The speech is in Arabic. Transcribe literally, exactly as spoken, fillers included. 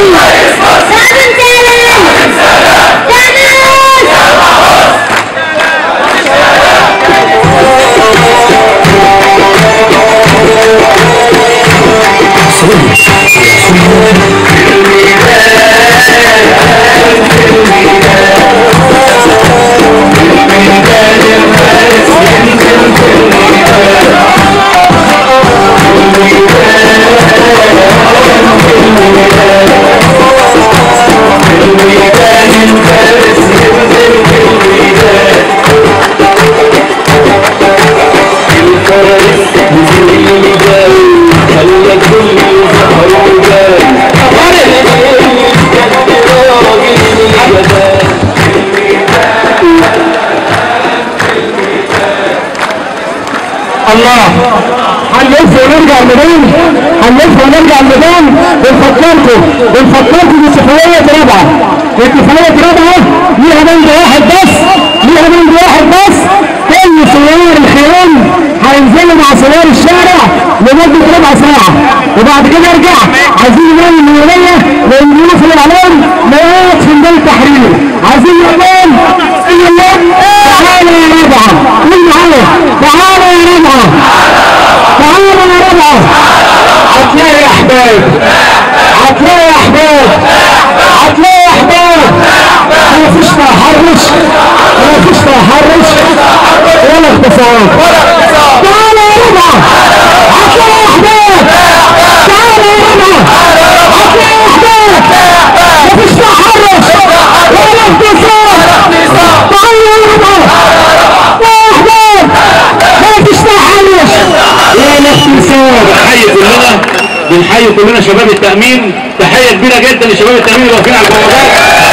الله هنلف ونرجع لمين؟ هنلف ونرجع لمين؟ بنفكركم بنفكركم باتفاقية رابعة. اتفاقية رابعة ليها بند واحد بس، ليها بند واحد بس. كل سوار الخيام هينزلوا مع سوار الشارع لمدة ربع ساعة، وبعد كده ارجع عايزين نقول الميولية والناس اللي عليهم مواد في ميدان التحرير. عايزين نقول يلا تعالوا يا رابعة، قول معايا تعالوا يا رابعة، تعالوا يا رابعة. هتلاقي يا احباب، هتلاقي يا احباب، هتلاقي يا احباب. مفيش تحرش، مفيش تحرش ولا اغتصاب. تعالوا يا رابعة، هتلاقي يا احباب، تعالوا يا رابعة، هتلاقي يا احباب. مفيش تحرش ولا اغتصاب. تعالوا يا رابعة يا احباب، مفيش تحرش ولا اغتصاب. بنحيي كلنا بنحيي كلنا شباب التأمين، تحية كبيرة جدا لشباب التأمين اللي واقفين على البوابات.